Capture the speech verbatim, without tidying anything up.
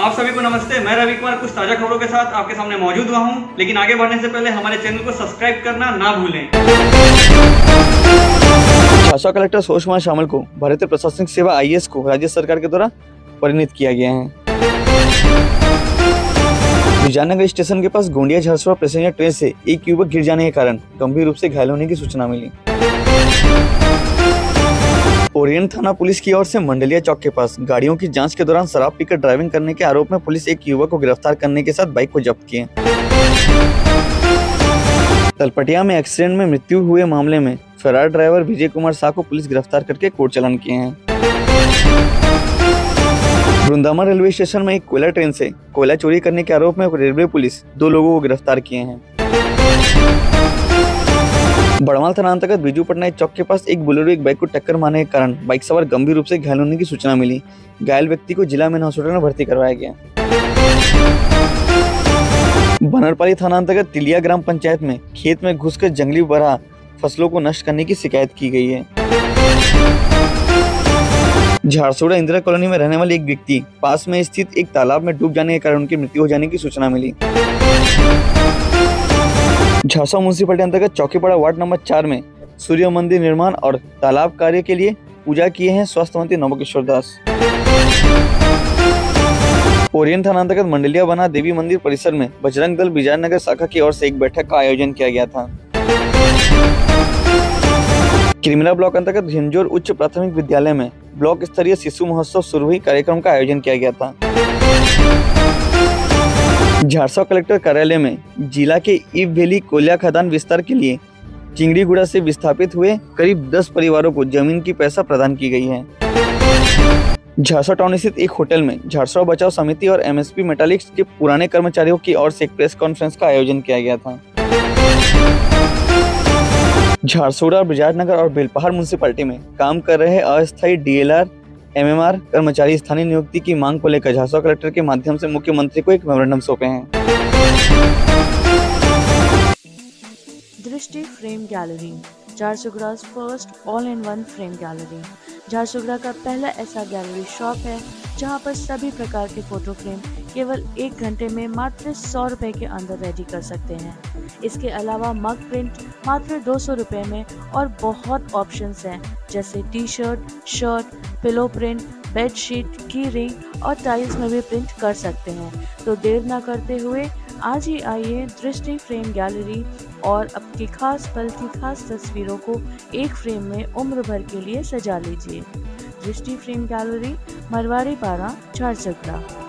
आप सभी को नमस्ते। मैं रवि कुमार कुछ ताजा खबरों के साथ आपके सामने मौजूद हुआ हूं, लेकिन आगे बढ़ने से पहले हमारे चैनल को सब्सक्राइब करना ना भूलें। झांसा कलेक्टर सोच कुमार शामल को भारतीय प्रशासनिक सेवा आई ए एस को राज्य सरकार के द्वारा परिणित किया गया है। विजयनगर स्टेशन के पास गोंडिया झारसुगड़ा पैसेंजर ट्रेन से एक युवक गिर जाने के कारण गंभीर रूप से घायल होने की सूचना मिली। ओरिएंट थाना पुलिस की ओर से मंडलिया चौक के पास गाड़ियों की जांच के दौरान शराब पीकर ड्राइविंग करने के आरोप में पुलिस एक युवक को गिरफ्तार करने के साथ बाइक को जब्त किए। तलपटिया में एक्सीडेंट में मृत्यु हुए मामले में फरार ड्राइवर विजय कुमार शाह को पुलिस गिरफ्तार करके कोर्ट चालान किए हैं। वृंदावन रेलवे स्टेशन में एक कोयला ट्रेन से कोयला चोरी करने के आरोप में रेलवे पुलिस दो लोगों को गिरफ्तार किए हैं। बड़वाल थाना अंतर्गत बिजू पटनायक चौक के पास एक बोलेरो एक बाइक को टक्कर मारने के कारण बाइक सवार गंभीर रूप से घायल होने की सूचना मिली। घायल व्यक्ति को जिला मेन हॉस्पिटल में भर्ती करवाया गया। बनरपाली थाना अंतर्गत तिलिया ग्राम पंचायत में खेत में घुसकर जंगली बरहा फसलों को नष्ट करने की शिकायत की गई है। झारसुगड़ा इंदिरा कॉलोनी में रहने वाले एक व्यक्ति पास में स्थित एक तालाब में डूब जाने के कारण उनकी मृत्यु हो जाने की सूचना मिली। झांसा म्युनिसिपलिटी अंतर्गत चौकीपाड़ा वार्ड नंबर चार में सूर्य मंदिर निर्माण और तालाब कार्य के लिए पूजा किए हैं स्वास्थ्य मंत्री नवकिशोर दास। ओरिएंट थाना अंतर्गत मंडलिया बना देवी मंदिर परिसर में बजरंग दल विजयनगर शाखा की ओर से एक बैठक का आयोजन किया गया था। किरमिरा ब्लॉक अंतर्गत झिंझोर उच्च प्राथमिक विद्यालय में ब्लॉक स्तरीय शिशु महोत्सव सुरभि कार्यक्रम का आयोजन किया गया था। झारसा कलेक्टर कार्यालय में जिला के ईव वैली कोयला खदान विस्तार के लिए चिंगड़ीगुड़ा से विस्थापित हुए करीब दस परिवारों को जमीन की पैसा प्रदान की गई है। झारसा टाउन स्थित एक होटल में झारसा बचाओ समिति और एम एस पी मेटालिक्स के पुराने कर्मचारियों की ओर से एक प्रेस कॉन्फ्रेंस का आयोजन किया गया था। झारसुगड़ा, बजाजनगर और बेलपहाड़ म्युनिसिपलिटी में काम कर रहे अस्थायी D L R M M R कर्मचारी स्थानीय नियुक्ति की मांग को लेकर झारसा कलेक्टर के माध्यम से मुख्यमंत्री को एक मेमोरेंडम सौंपे हैं। Drishti frame gallery, Jharsuguda first all in one frame gallery. Jharsuguda का पहला ऐसा गैलरी शॉप है जहां पर सभी प्रकार के फोटो फ्रेम केवल एक घंटे में मात्र सौ रुपए के अंदर रेडी कर सकते हैं। इसके अलावा मग प्रिंट मात्र दो सौ रुपए में और बहुत ऑप्शंस हैं, जैसे T shirt, shirt, pillow print, bed sheet, key ring और टाइल्स में भी प्रिंट कर सकते हैं। तो देर ना करते हुए आज ही आइए दृष्टि फ्रेम गैलरी और आपकी खास पल की खास तस्वीरों को एक फ्रेम में उम्र भर के लिए सजा लीजिए। दृष्टि फ्रेम गैलरी, मरवाड़ी पारा, झारसुगड़ा।